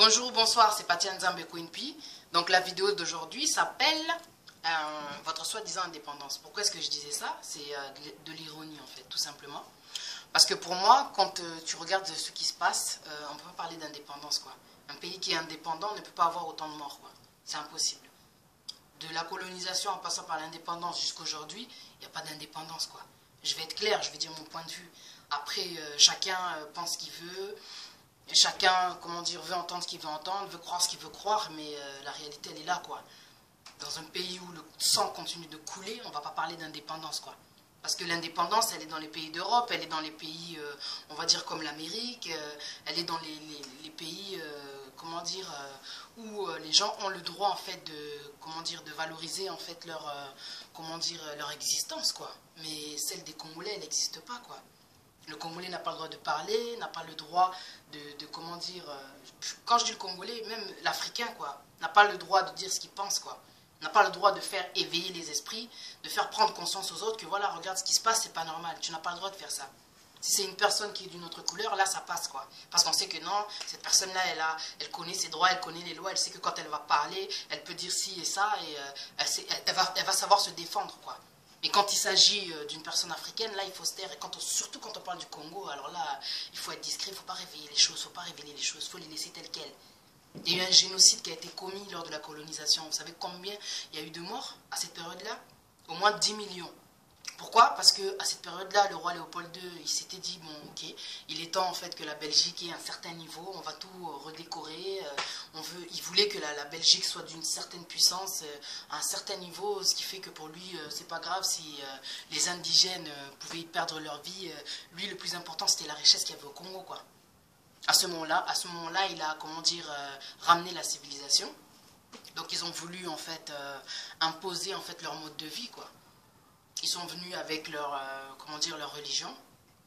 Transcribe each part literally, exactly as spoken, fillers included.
Bonjour, bonsoir, c'est Patia Nzambe Queenpi. Donc la vidéo d'aujourd'hui s'appelle euh, votre soi-disant indépendance. Pourquoi est-ce que je disais ça? C'est euh, de l'ironie en fait, tout simplement. Parce que pour moi, quand euh, tu regardes ce qui se passe, euh, on ne peut pas parler d'indépendance quoi. Un pays qui est indépendant ne peut pas avoir autant de morts quoi. C'est impossible. De la colonisation en passant par l'indépendance jusqu'à aujourd'hui, il n'y a pas d'indépendance quoi. Je vais être clair, je vais dire mon point de vue. Après, euh, chacun euh, pense ce qu'il veut. Et chacun, comment dire, veut entendre ce qu'il veut entendre, veut croire ce qu'il veut croire, mais euh, la réalité, elle est là, quoi. Dans un pays où le sang continue de couler, on ne va pas parler d'indépendance, quoi. Parce que l'indépendance, elle est dans les pays d'Europe, elle est dans les pays, euh, on va dire, comme l'Amérique, euh, elle est dans les, les, les pays, euh, comment dire, euh, où euh, les gens ont le droit, en fait, de, comment dire, de valoriser, en fait, leur, euh, comment dire, leur existence, quoi. Mais celle des Congolais, elle n'existe pas, quoi. Le Congolais n'a pas le droit de parler, n'a pas le droit de, de comment dire, euh, quand je dis le Congolais, même l'Africain, quoi, n'a pas le droit de dire ce qu'il pense, quoi. N'a pas le droit de faire éveiller les esprits, de faire prendre conscience aux autres que voilà, regarde ce qui se passe, c'est pas normal, tu n'as pas le droit de faire ça. Si c'est une personne qui est d'une autre couleur, là ça passe, quoi. Parce qu'on sait que non, cette personne-là, elle, a, elle connaît ses droits, elle connaît les lois, elle sait que quand elle va parler, elle peut dire ci et ça, et euh, elle, sait, elle, elle, va, elle va savoir se défendre, quoi. Mais quand il s'agit d'une personne africaine, là, il faut se taire. Et quand on, surtout quand on parle du Congo, alors là, il faut être discret, il ne faut pas réveiller les choses, il ne faut pas révéler les choses, il faut les laisser telles quelles. Il y a eu un génocide qui a été commis lors de la colonisation. Vous savez combien il y a eu de morts à cette période-là? Au moins dix millions. Pourquoi? Parce qu'à cette période-là, le roi Léopold deux, il s'était dit, bon, ok, il est temps en fait que la Belgique ait un certain niveau, on va tout redécorer, euh, on veut, il voulait que la, la Belgique soit d'une certaine puissance, euh, à un certain niveau, ce qui fait que pour lui, euh, c'est pas grave si euh, les indigènes euh, pouvaient y perdre leur vie, euh, lui, le plus important, c'était la richesse qu'il y avait au Congo, quoi. À ce moment-là, à ce moment-là, il a, comment dire, euh, ramené la civilisation, donc ils ont voulu, en fait, euh, imposer, en fait, leur mode de vie, quoi. Ils sont venus avec leur, euh, comment dire, leur religion.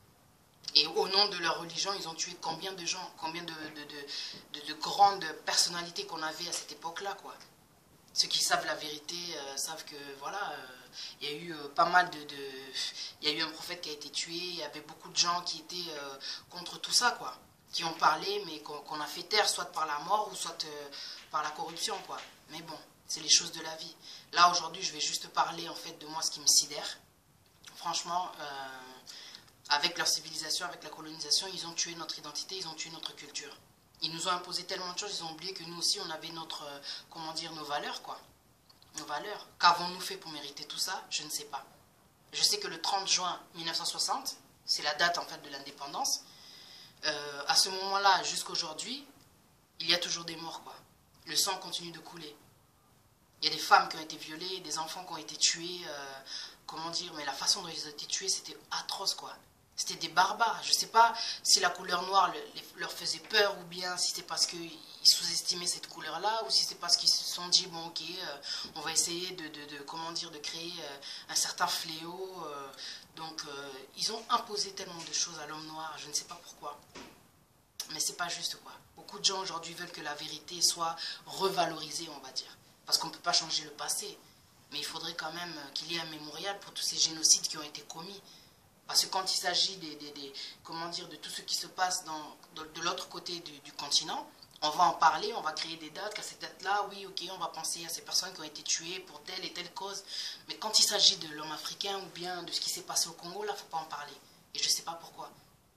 Et au nom de leur religion, ils ont tué combien de gens, combien de, de, de, de, de grandes personnalités qu'on avait à cette époque-là, quoi. Ceux qui savent la vérité euh, savent que, voilà, euh, il y a eu euh, pas mal de, de... Il y a eu un prophète qui a été tué, il y avait beaucoup de gens qui étaient euh, contre tout ça, quoi. Qui ont parlé, mais qu'on qu'on a fait taire, soit par la mort, ou soit euh, par la corruption, quoi. Mais bon, c'est les choses de la vie. Là, aujourd'hui, je vais juste parler, en fait, de moi, ce qui me sidère. Franchement, euh, avec leur civilisation, avec la colonisation, ils ont tué notre identité, ils ont tué notre culture. Ils nous ont imposé tellement de choses, ils ont oublié que nous aussi, on avait notre, euh, comment dire, nos valeurs, quoi. Nos valeurs. Qu'avons-nous fait pour mériter tout ça? Je ne sais pas. Je sais que le trente juin mille neuf cent soixante, c'est la date, en fait, de l'indépendance. Euh, à ce moment-là, jusqu'à aujourd'hui, il y a toujours des morts, quoi. Le sang continue de couler. Il y a des femmes qui ont été violées, des enfants qui ont été tués, euh, comment dire, mais la façon dont ils ont été tués, c'était atroce, quoi. C'était des barbares. Je ne sais pas si la couleur noire le, les, leur faisait peur, ou bien si c'est parce qu'ils sous-estimaient cette couleur-là, ou si c'est parce qu'ils se sont dit, bon, ok, euh, on va essayer de, de, de, comment dire, de créer euh, un certain fléau. Euh, donc, euh, ils ont imposé tellement de choses à l'homme noir, je ne sais pas pourquoi. Mais c'est pas juste, quoi. Beaucoup de gens aujourd'hui veulent que la vérité soit revalorisée, on va dire. Parce qu'on ne peut pas changer le passé. Mais il faudrait quand même qu'il y ait un mémorial pour tous ces génocides qui ont été commis. Parce que quand il s'agit des, des, des, comment dire, de tout ce qui se passe dans, de, de l'autre côté du, du continent, on va en parler, on va créer des dates, qu'à cette date-là, oui, ok, on va penser à ces personnes qui ont été tuées pour telle et telle cause. Mais quand il s'agit de l'homme africain ou bien de ce qui s'est passé au Congo, là, il ne faut pas en parler. Et je ne sais pas pourquoi.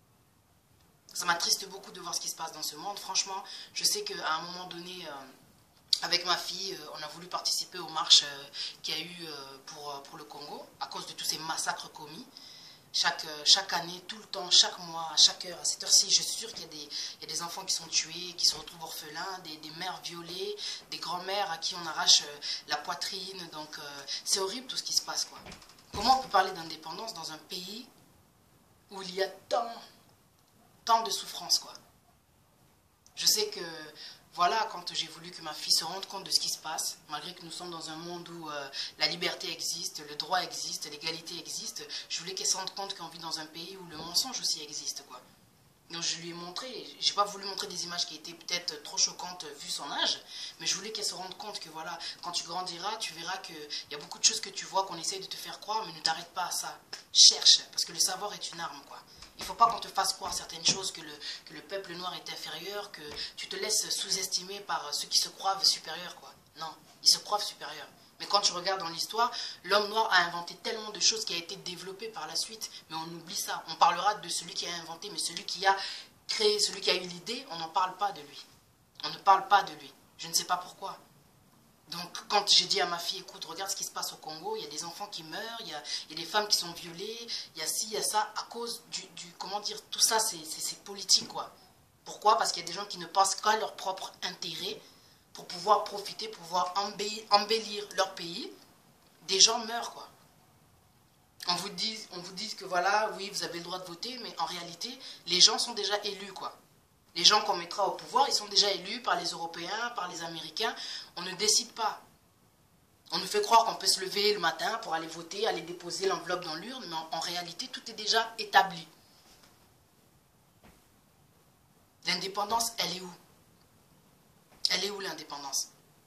Ça m'attriste beaucoup de voir ce qui se passe dans ce monde. Franchement, je sais qu'à un moment donné... Euh, avec ma fille, euh, on a voulu participer aux marches euh, qu'il y a eu euh, pour, euh, pour le Congo, à cause de tous ces massacres commis. Chaque, euh, chaque année, tout le temps, chaque mois, à chaque heure, à cette heure-ci, je suis sûr qu'il y a des, il y a des enfants qui sont tués, qui se retrouvent orphelins, des, des mères violées, des grands-mères à qui on arrache euh, la poitrine. Donc, euh, c'est horrible tout ce qui se passe, quoi. Comment on peut parler d'indépendance dans un pays où il y a tant, tant de souffrances, quoi. Je sais que... Voilà, quand j'ai voulu que ma fille se rende compte de ce qui se passe, malgré que nous sommes dans un monde où euh, la liberté existe, le droit existe, l'égalité existe, je voulais qu'elle se rende compte qu'on vit dans un pays où le mensonge aussi existe, quoi. Donc je lui ai montré, j'ai pas voulu montrer des images qui étaient peut-être trop choquantes vu son âge, mais je voulais qu'elle se rende compte que voilà, quand tu grandiras, tu verras qu'il y a beaucoup de choses que tu vois qu'on essaye de te faire croire, mais ne t'arrête pas à ça. Cherche, parce que le savoir est une arme, quoi. Il ne faut pas qu'on te fasse croire certaines choses, que le, que le peuple noir est inférieur, que tu te laisses sous-estimer par ceux qui se croient supérieurs, quoi. Non, ils se croient supérieurs. Mais quand tu regardes dans l'histoire, l'homme noir a inventé tellement de choses qui a été développé par la suite, mais on oublie ça. On parlera de celui qui a inventé, mais celui qui a créé, celui qui a eu l'idée, on n'en parle pas de lui. On ne parle pas de lui. Je ne sais pas pourquoi. Donc, quand j'ai dit à ma fille, écoute, regarde ce qui se passe au Congo, il y a des enfants qui meurent, il y a, il y a des femmes qui sont violées, il y a ci, il y a ça, à cause du, du comment dire, tout ça, c'est politique, quoi. Pourquoi? Parce qu'il y a des gens qui ne pensent qu'à leur propre intérêt, pour pouvoir profiter, pour pouvoir embellir, embellir leur pays. Des gens meurent, quoi. On vous dit, on vous dit que voilà, oui, vous avez le droit de voter, mais en réalité, les gens sont déjà élus, quoi. Les gens qu'on mettra au pouvoir, ils sont déjà élus par les Européens, par les Américains. On ne décide pas. On nous fait croire qu'on peut se lever le matin pour aller voter, aller déposer l'enveloppe dans l'urne, mais en, en réalité, tout est déjà établi. L'indépendance, elle est où? Elle est où l'indépendance?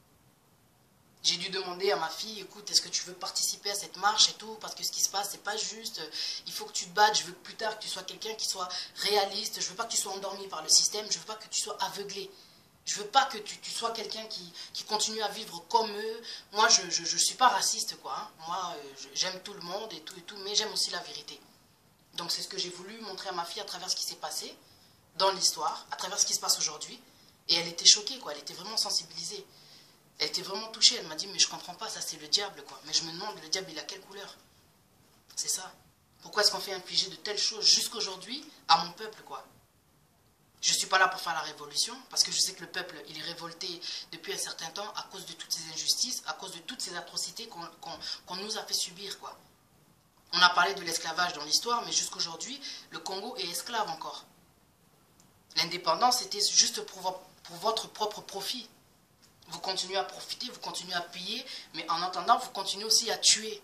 J'ai dû demander à ma fille, écoute, est-ce que tu veux participer à cette marche et tout, parce que ce qui se passe, c'est pas juste, il faut que tu te battes, je veux que plus tard que tu sois quelqu'un qui soit réaliste, je veux pas que tu sois endormi par le système, je veux pas que tu sois aveuglé, je veux pas que tu, tu sois quelqu'un qui, qui continue à vivre comme eux. Moi, je, je, je suis pas raciste, quoi, hein. Moi, euh, j'aime tout le monde et tout et tout, mais j'aime aussi la vérité. Donc c'est ce que j'ai voulu montrer à ma fille à travers ce qui s'est passé dans l'histoire, à travers ce qui se passe aujourd'hui, et elle était choquée, quoi, elle était vraiment sensibilisée. Elle était vraiment touchée, elle m'a dit, mais je comprends pas, ça c'est le diable, quoi. Mais je me demande, le diable, il a quelle couleur? C'est ça. Pourquoi est-ce qu'on fait infliger de telles choses jusqu'aujourd'hui à mon peuple, quoi? Je ne suis pas là pour faire la révolution, parce que je sais que le peuple, il est révolté depuis un certain temps à cause de toutes ces injustices, à cause de toutes ces atrocités qu'on qu'on, qu'on nous a fait subir, quoi. On a parlé de l'esclavage dans l'histoire, mais jusqu'aujourd'hui, le Congo est esclave encore. L'indépendance, c'était juste pour, pour votre propre profit. Vous continuez à profiter, vous continuez à piller, mais en attendant, vous continuez aussi à tuer.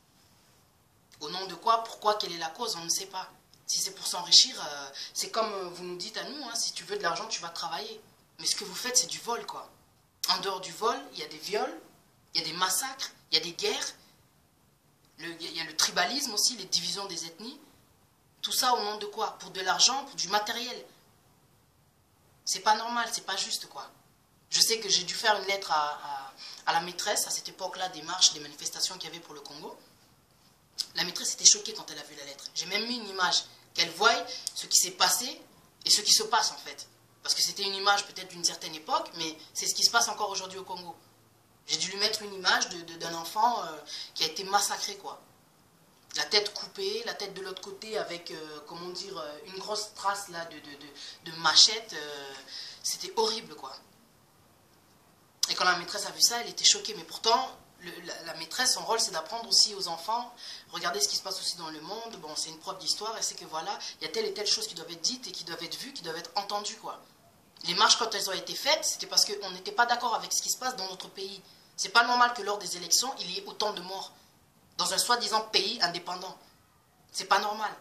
Au nom de quoi? Pourquoi? Quelle est la cause? On ne sait pas. Si c'est pour s'enrichir, euh, c'est comme vous nous dites à nous, hein, si tu veux de l'argent, tu vas travailler. Mais ce que vous faites, c'est du vol, quoi. En dehors du vol, il y a des viols, il y a des massacres, il y a des guerres, le, il y a le tribalisme aussi, les divisions des ethnies. Tout ça au nom de quoi? Pour de l'argent, pour du matériel. C'est pas normal, c'est pas juste, quoi. Je sais que j'ai dû faire une lettre à, à, à la maîtresse, à cette époque-là, des marches, des manifestations qu'il y avait pour le Congo. La maîtresse était choquée quand elle a vu la lettre. J'ai même mis une image, qu'elle voie ce qui s'est passé et ce qui se passe en fait. Parce que c'était une image peut-être d'une certaine époque, mais c'est ce qui se passe encore aujourd'hui au Congo. J'ai dû lui mettre une image d'un enfant euh, qui a été massacré, quoi. La tête coupée, la tête de l'autre côté avec, euh, comment dire, euh, une grosse trace là de, de, de, de machette. Euh, c'était horrible, quoi. Et quand la maîtresse a vu ça, elle était choquée. Mais pourtant, le, la, la maîtresse, son rôle, c'est d'apprendre aussi aux enfants, regarder ce qui se passe aussi dans le monde. Bon, c'est une prof d'histoire, elle sait que voilà, il y a telle et telle chose qui doivent être dites et qui doivent être vues, qui doivent être entendues, quoi. Les marches, quand elles ont été faites, c'était parce qu'on n'était pas d'accord avec ce qui se passe dans notre pays. C'est pas normal que lors des élections, il y ait autant de morts dans un soi-disant pays indépendant. C'est pas normal.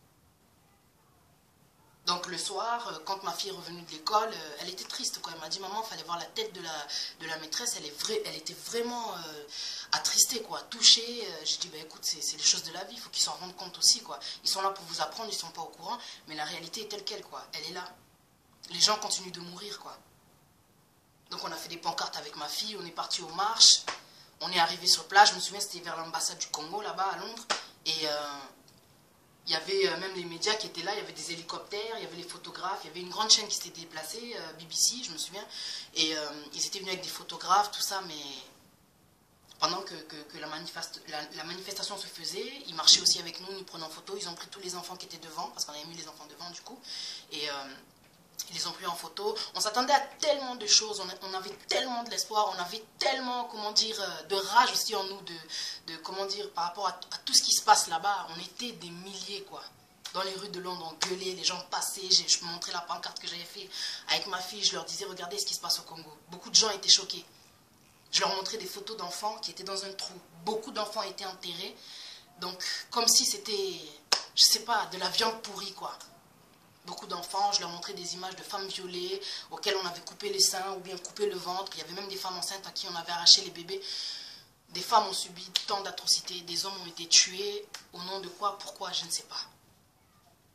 Donc le soir, quand ma fille est revenue de l'école, elle était triste, quoi. Elle m'a dit, maman, il fallait voir la tête de la, de la maîtresse, elle, est vrai, elle était vraiment euh, attristée, quoi, touchée. J'ai dit, bah, écoute, c'est les choses de la vie, il faut qu'ils s'en rendent compte aussi, quoi. Ils sont là pour vous apprendre, ils ne sont pas au courant, mais la réalité est telle qu'elle, quoi. Elle est là. Les gens continuent de mourir, quoi. Donc on a fait des pancartes avec ma fille, on est parti aux marches, on est arrivé sur place, je me souviens, c'était vers l'ambassade du Congo, là-bas, à Londres, et... Euh, il y avait euh, même les médias qui étaient là, il y avait des hélicoptères, il y avait les photographes, il y avait une grande chaîne qui s'était déplacée, euh, B B C, je me souviens, et euh, ils étaient venus avec des photographes, tout ça, mais pendant que, que, que la, manifeste, la, la manifestation se faisait, ils marchaient aussi avec nous, nous prenons photo, ils ont pris tous les enfants qui étaient devant, parce qu'on avait mis les enfants devant du coup, et euh, ils les ont pris en photo. On s'attendait à tellement de choses, on, on avait tellement de l'espoir, on avait tellement, comment dire, de rage aussi en nous, de, de comment dire, par rapport à, à tout ce qui se passe là-bas. On était des milliers, quoi. Dans les rues de Londres, on gueulait, les gens passaient, je me montrais la pancarte que j'avais fait avec ma fille, je leur disais, regardez ce qui se passe au Congo. Beaucoup de gens étaient choqués. Je leur montrais des photos d'enfants qui étaient dans un trou. Beaucoup d'enfants étaient enterrés. Donc, comme si c'était, je sais pas, de la viande pourrie, quoi. Beaucoup d'enfants, je leur montrais des images de femmes violées, auxquelles on avait coupé les seins ou bien coupé le ventre. Il y avait même des femmes enceintes à qui on avait arraché les bébés. Des femmes ont subi tant d'atrocités, des hommes ont été tués. Au nom de quoi? Pourquoi? Je ne sais pas.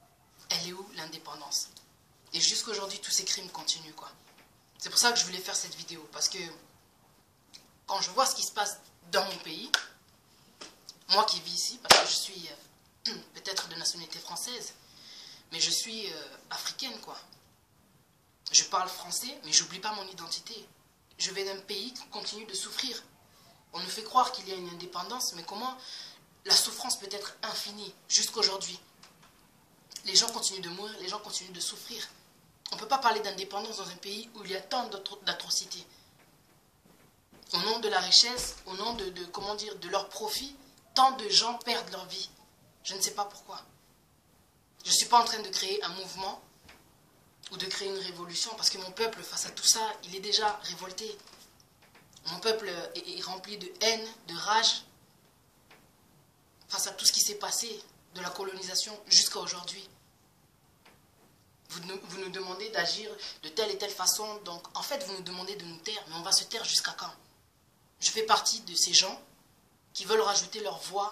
elle est où l'indépendance? Et jusqu'aujourd'hui, tous ces crimes continuent, quoi. C'est pour ça que je voulais faire cette vidéo, parce que quand je vois ce qui se passe dans mon pays, moi qui vis ici, parce que je suis euh, peut-être de nationalité française, mais je suis euh, africaine, quoi. Je parle français, mais j'oublie pas mon identité. Je vais d'un pays qui continue de souffrir. On nous fait croire qu'il y a une indépendance, mais comment la souffrance peut être infinie jusqu'aujourd'hui? Les gens continuent de mourir, les gens continuent de souffrir. On ne peut pas parler d'indépendance dans un pays où il y a tant d'atrocités. Au nom de la richesse, au nom de, de, comment dire, de leur profit, tant de gens perdent leur vie. Je ne sais pas pourquoi. Je ne suis pas en train de créer un mouvement ou de créer une révolution, parce que mon peuple, face à tout ça, il est déjà révolté. Mon peuple est, est rempli de haine, de rage, face à tout ce qui s'est passé, de la colonisation jusqu'à aujourd'hui. Vous nous, vous nous demandez d'agir de telle et telle façon, donc en fait vous nous demandez de nous taire, mais on va se taire jusqu'à quand? Je fais partie de ces gens qui veulent rajouter leur voix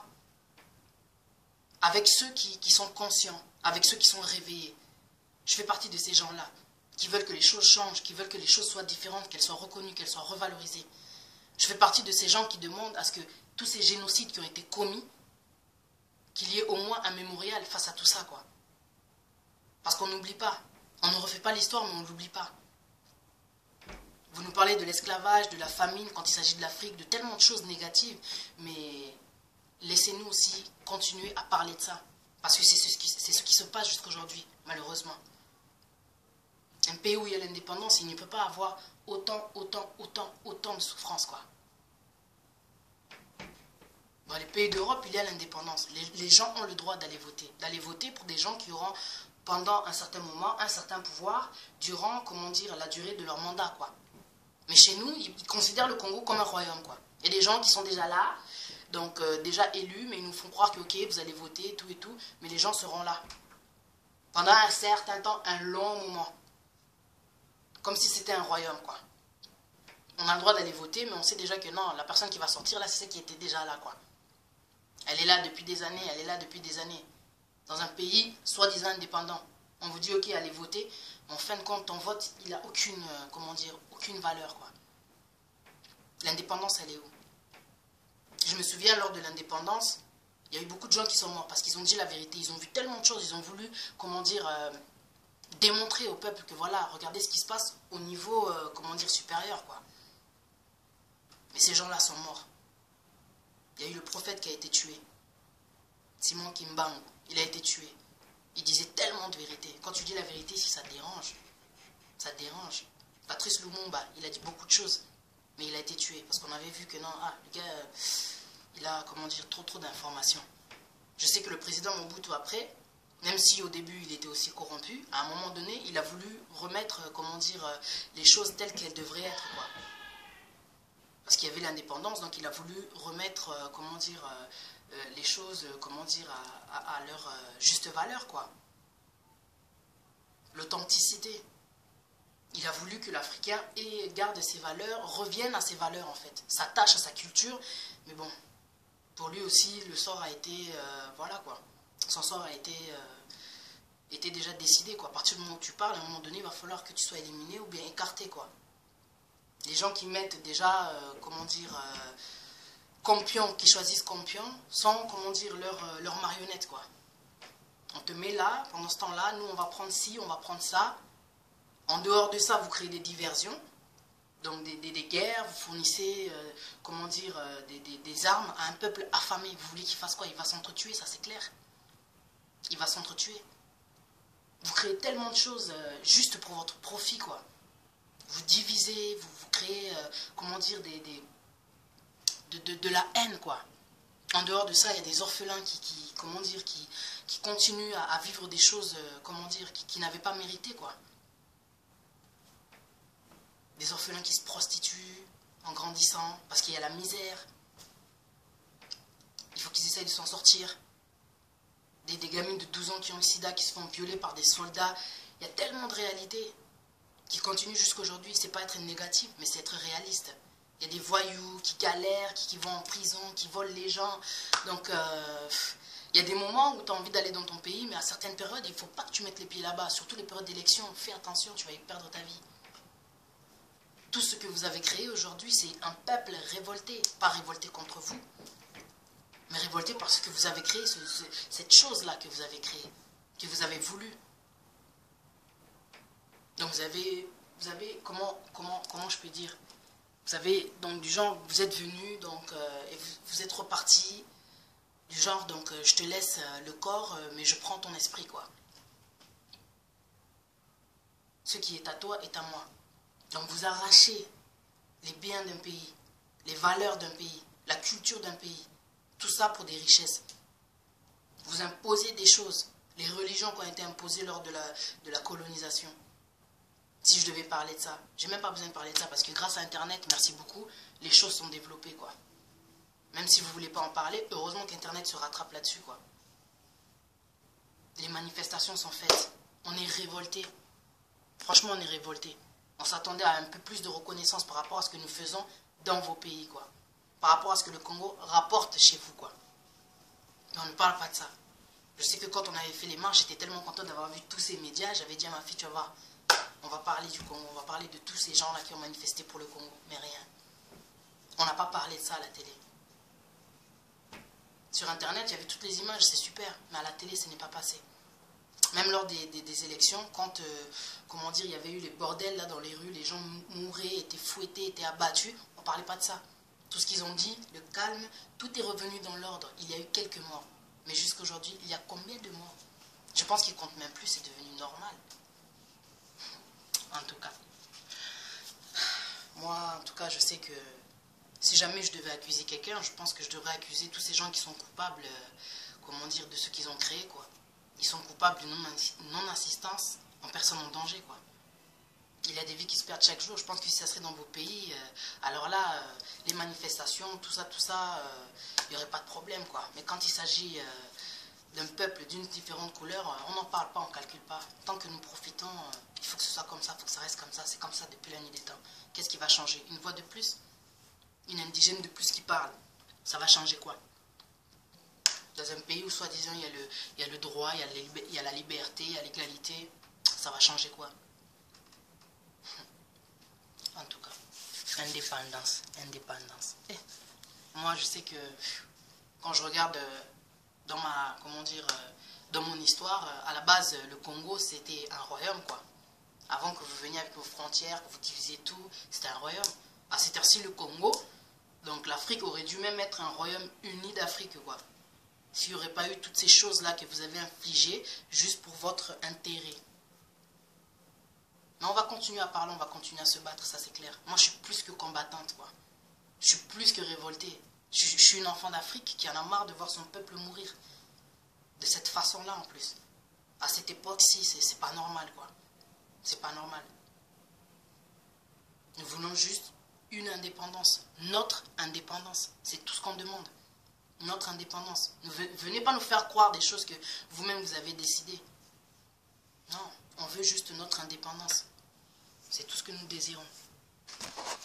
avec ceux qui, qui sont conscients, avec ceux qui sont réveillés. Je fais partie de ces gens-là, qui veulent que les choses changent, qui veulent que les choses soient différentes, qu'elles soient reconnues, qu'elles soient revalorisées. Je fais partie de ces gens qui demandent à ce que tous ces génocides qui ont été commis, qu'il y ait au moins un mémorial face à tout ça, quoi. Parce qu'on n'oublie pas. On ne refait pas l'histoire, mais on ne l'oublie pas. Vous nous parlez de l'esclavage, de la famine, quand il s'agit de l'Afrique, de tellement de choses négatives, mais laissez-nous aussi continuer à parler de ça. Parce que c'est ce qui, c'est ce qui se passe jusqu'aujourd'hui, malheureusement. Un pays où il y a l'indépendance, il ne peut pas avoir autant, autant, autant, autant de souffrance, quoi. Dans les pays d'Europe, il y a l'indépendance. Les, les gens ont le droit d'aller voter. D'aller voter pour des gens qui auront, pendant un certain moment, un certain pouvoir, durant, comment dire, la durée de leur mandat, quoi. Mais chez nous, ils, ils considèrent le Congo comme un royaume, quoi. Il y a des gens qui sont déjà là, donc euh, déjà élus, mais ils nous font croire que, ok, vous allez voter, tout et tout, mais les gens seront là. Pendant un certain temps, un long moment. Comme si c'était un royaume, quoi. On a le droit d'aller voter, mais on sait déjà que non, la personne qui va sortir, là, c'est celle qui était déjà là, quoi. Elle est là depuis des années, elle est là depuis des années. Dans un pays soi-disant indépendant. On vous dit, ok, allez voter, mais en fin de compte, ton vote, il n'a aucune, euh, comment dire, aucune valeur, quoi. L'indépendance, elle est où? Je me souviens, lors de l'indépendance, il y a eu beaucoup de gens qui sont morts parce qu'ils ont dit la vérité. Ils ont vu tellement de choses, ils ont voulu, comment dire, euh, démontrer au peuple que voilà, regardez ce qui se passe au niveau, euh, comment dire, supérieur, quoi. Mais ces gens-là sont morts. Il y a eu le prophète qui a été tué. Simon Kimbangu, il a été tué. Il disait tellement de vérité. Quand tu dis la vérité, si ça te dérange, ça te dérange. Patrice Lumumba, il a dit beaucoup de choses, mais il a été tué parce qu'on avait vu que non, ah, le gars, il a, comment dire, trop trop d'informations. Je sais que le président Mobutu après, même si au début il était aussi corrompu, à un moment donné, il a voulu remettre, comment dire, les choses telles qu'elles devraient être, quoi. Parce qu'il y avait l'indépendance, donc il a voulu remettre, euh, comment dire, euh, euh, les choses, euh, comment dire, à, à, à leur euh, juste valeur, quoi. L'authenticité. Il a voulu que l'Africain garde ses valeurs, revienne à ses valeurs, en fait. S'attache à sa culture, mais bon, pour lui aussi, le sort a été, euh, voilà, quoi. Son sort a été, euh, était déjà décidé, quoi. À partir du moment où tu parles, à un moment donné, il va falloir que tu sois éliminé ou bien écarté, quoi. Les gens qui mettent déjà, euh, comment dire, euh, campion, qui choisissent campion, sont, comment dire, leur, euh, leur marionnette, quoi. On te met là, pendant ce temps-là, nous, on va prendre ci, on va prendre ça. En dehors de ça, vous créez des diversions, donc des, des, des guerres, vous fournissez, euh, comment dire, euh, des, des, des armes à un peuple affamé. Vous voulez qu'il fasse quoi? Il va s'entretuer, ça c'est clair. Il va s'entretuer. Vous créez tellement de choses euh, juste pour votre profit, quoi. Vous divisez, vous, vous créez, euh, comment dire, des, des, de, de, de la haine, quoi. En dehors de ça, il y a des orphelins qui, qui comment dire, qui, qui continuent à, à vivre des choses, euh, comment dire, qui, qui n'avaient pas mérité, quoi. Des orphelins qui se prostituent en grandissant, parce qu'il y a la misère. Il faut qu'ils essayent de s'en sortir. Des, des gamines de douze ans qui ont le sida, qui se font violer par des soldats. Il y a tellement de réalités qui continuent jusqu'aujourd'hui. C'est pas être négatif, mais c'est être réaliste. Il y a des voyous qui galèrent, qui, qui vont en prison, qui volent les gens. Donc, euh, il Il y a des moments où tu as envie d'aller dans ton pays, mais à certaines périodes, il ne faut pas que tu mettes les pieds là-bas. Surtout les périodes d'élection, fais attention, tu vas y perdre ta vie. Tout ce que vous avez créé aujourd'hui, c'est un peuple révolté. Pas révolté contre vous, mais révolté parce que vous avez créé ce, ce, cette chose-là que vous avez créée, que vous avez voulu. Donc vous avez, vous avez comment, comment, comment je peux dire, vous avez, donc du genre, vous êtes venu, donc, euh, et vous, vous êtes reparti, du genre, donc, euh, je te laisse euh, le corps, euh, mais je prends ton esprit, quoi. Ce qui est à toi est à moi. Donc vous arrachez les biens d'un pays, les valeurs d'un pays, la culture d'un pays, tout ça pour des richesses. Vous imposez des choses, les religions qui ont été imposées lors de la, de la colonisation. Si je devais parler de ça, j'ai même pas besoin de parler de ça parce que grâce à Internet, merci beaucoup, les choses sont développées, quoi. Même si vous ne voulez pas en parler, heureusement qu'Internet se rattrape là-dessus, quoi. Les manifestations sont faites. On est révoltés. Franchement, on est révoltés. On s'attendait à un peu plus de reconnaissance par rapport à ce que nous faisons dans vos pays, quoi. Par rapport à ce que le Congo rapporte chez vous, quoi. Mais on ne parle pas de ça. Je sais que quand on avait fait les marches, j'étais tellement content d'avoir vu tous ces médias. J'avais dit à ma fille, tu vas voir, on va parler du Congo, on va parler de tous ces gens-là qui ont manifesté pour le Congo. Mais rien. On n'a pas parlé de ça à la télé. Sur Internet, il y avait toutes les images, c'est super. Mais à la télé, ce n'est pas passé. Même lors des, des, des élections, quand, euh, comment dire, il y avait eu les bordels là dans les rues, les gens mouraient, étaient fouettés, étaient abattus, on ne parlait pas de ça. Tout ce qu'ils ont dit, le calme, tout est revenu dans l'ordre. Il y a eu quelques morts. Mais jusqu'à aujourd'hui, il y a combien de morts? Je pense qu'ils ne comptent même plus, c'est devenu normal. En tout cas. Moi, en tout cas, je sais que si jamais je devais accuser quelqu'un, je pense que je devrais accuser tous ces gens qui sont coupables, euh, comment dire, de ce qu'ils ont créé, quoi. Ils sont coupables de non-assistance en personne en danger, quoi. Il y a des vies qui se perdent chaque jour. Je pense que si ça serait dans vos pays, euh, alors là, euh, les manifestations, tout ça, tout ça, euh, il n'y aurait pas de problème, quoi. Mais quand il s'agit euh, d'un peuple d'une différente couleur, euh, on n'en parle pas, on ne calcule pas. Tant que nous profitons, euh, il faut que ce soit comme ça, il faut que ça reste comme ça. C'est comme ça depuis la nuit des temps. Qu'est-ce qui va changer? Une voix de plus? Une indigène de plus qui parle? Ça va changer quoi? Dans un pays où, soi-disant, il y a le, il y a le droit, il y a, les, il y a la liberté, il y a l'égalité, ça va changer quoi? En tout cas, indépendance, indépendance. Eh, moi, je sais que quand je regarde dans ma, comment dire, dans mon histoire, à la base, le Congo, c'était un royaume, quoi. Avant que vous veniez avec vos frontières, que vous divisiez tout, c'était un royaume. À cette heure-ci, le Congo, donc l'Afrique aurait dû même être un royaume uni d'Afrique, quoi. S'il n'y aurait pas eu toutes ces choses-là que vous avez infligées juste pour votre intérêt. Mais on va continuer à parler, on va continuer à se battre, ça c'est clair. Moi je suis plus que combattante, quoi. Je suis plus que révoltée. Je, je suis une enfant d'Afrique qui en a marre de voir son peuple mourir. De cette façon-là en plus. À cette époque-ci, c'est pas normal, quoi. C'est pas normal. Nous voulons juste une indépendance. Notre indépendance. C'est tout ce qu'on demande. Notre indépendance. Ne venez pas nous faire croire des choses que vous-même vous avez décidées. Non, on veut juste notre indépendance. C'est tout ce que nous désirons.